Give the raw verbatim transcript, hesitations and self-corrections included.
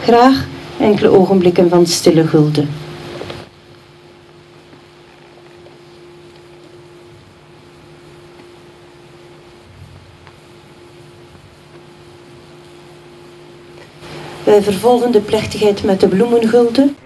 Graag enkele ogenblikken van stille hulde. Wij vervolgen de plechtigheid met de bloemengulden.